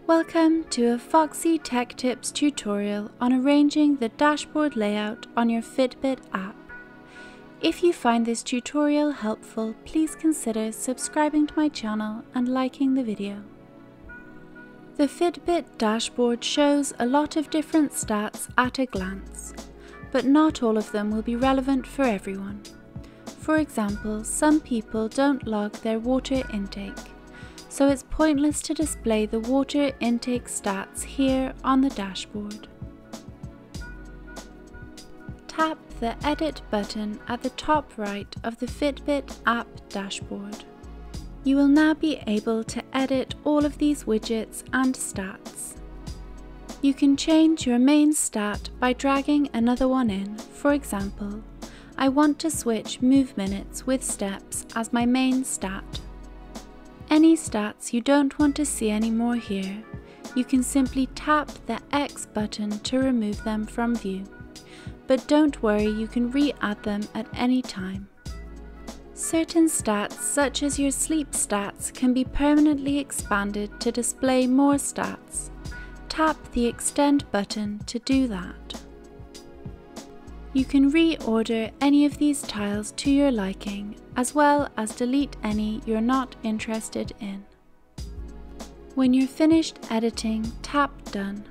Welcome to a Foxy Tech Tips tutorial on arranging the dashboard layout on your Fitbit app. If you find this tutorial helpful, please consider subscribing to my channel and liking the video. The Fitbit dashboard shows a lot of different stats at a glance, but not all of them will be relevant for everyone. For example, some people don't log their water intake, so it's pointless to display the water intake stats here on the dashboard. Tap the Edit button at the top right of the Fitbit app dashboard. You will now be able to edit all of these widgets and stats. You can change your main stat by dragging another one in. For example, I want to switch move minutes with steps as my main stat. Any stats you don't want to see anymore here, you can simply tap the X button to remove them from view. But don't worry, you can re-add them at any time. Certain stats, such as your sleep stats, can be permanently expanded to display more stats. Tap the Extend button to do that. You can reorder any of these tiles to your liking, as well as delete any you're not interested in. When you're finished editing, tap Done.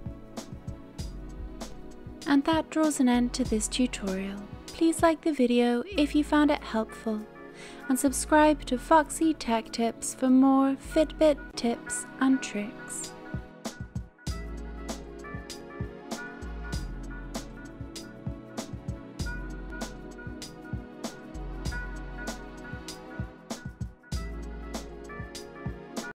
And that draws an end to this tutorial. Please like the video if you found it helpful, and subscribe to Foxy Tech Tips for more Fitbit tips and tricks.